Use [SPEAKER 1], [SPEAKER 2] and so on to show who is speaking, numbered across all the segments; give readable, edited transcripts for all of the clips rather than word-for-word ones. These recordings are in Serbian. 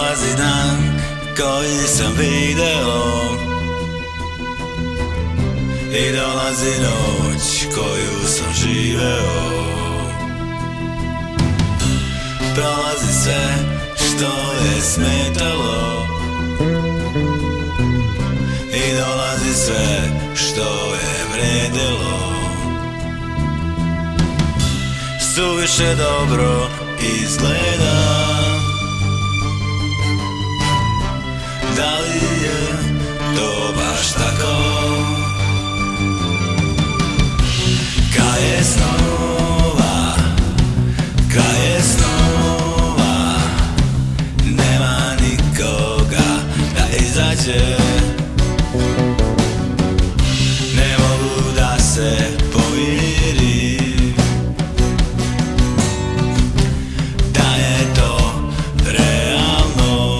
[SPEAKER 1] Prolazi dan koji sam video i dolazi noć koju sam živeo. Prolazi sve što je smetalo i dolazi sve što je vredelo. Suviše dobro izgleda. Da li je to baš tako? Kraj snova, kraj snova, nema nikoga da izađe. Ne mogu da se pomirim da je to realno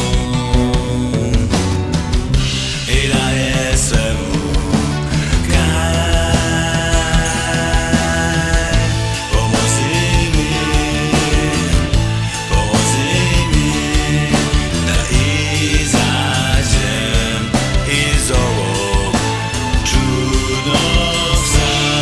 [SPEAKER 1] i da je svemu kraj. Pomozi mi da izađem iz ovog čudnog sna.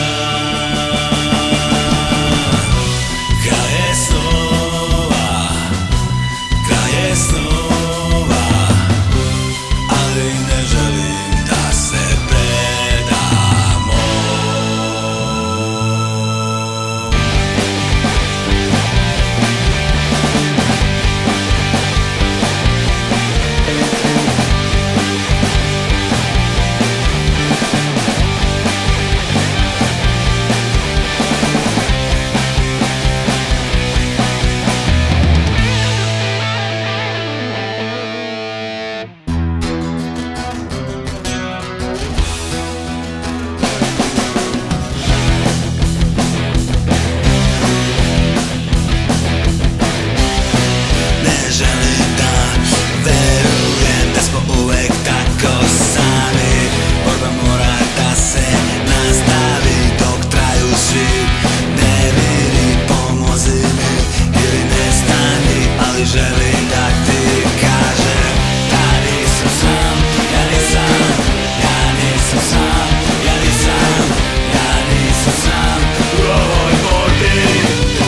[SPEAKER 1] Kraj snova, ali ne želim da se predamo. Ne želim da verujem da smo uvek tako sami. Borba mora da se nastavi dok traju svi nemiri. Pomozi mi ili nestani, ali želim da ti kažem da nisam sam, ja nisam, ja nisam sam, ja nisam, ja nisam sam u ovoj borbi.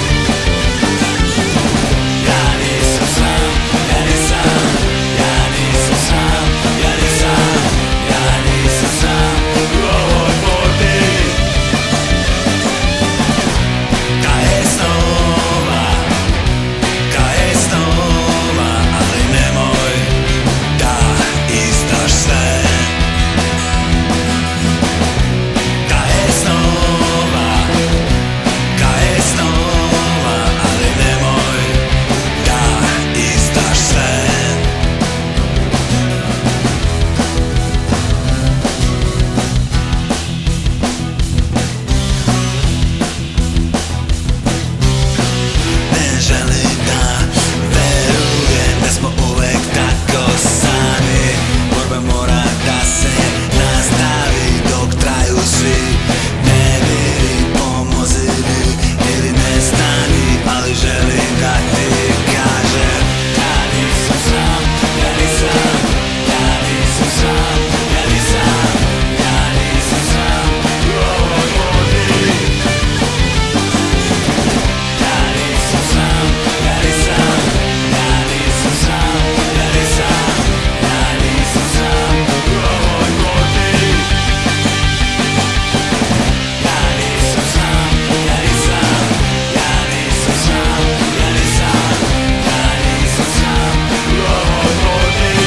[SPEAKER 1] Ja nisam sam, ja nisam, ja nisam sam, ja nisam, ja nisam sam u ovoj borbi. Kraj snova, ali nemoj da izdaš sve. Kraj snova, ali nemoj da izdaš sve. Ne želim da verujem da smo uvek tako sami. Borba mora da se nastavi dok traju svi nemiri. Pomozi mi ili nestani, ali želim da ti kažem ja nisam sam, ja nisam, ja nisam sam, ja nisam, ja nisam sam u ovoj borbi. Ja nisam sam, ja nisam, ja nisam sam, ja nisam, ja nisam sam u ovoj borbi. Ja nisam sam, ja nisam, ja nisam sam, ja nisam, ja nisam sam u ovoj borbi.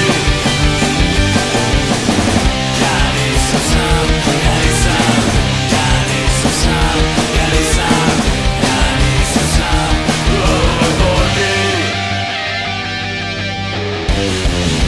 [SPEAKER 1] Ja nisam sam, ja nisam, ja nisam sam, ja nisam, ja nisam sam u ovoj borbi.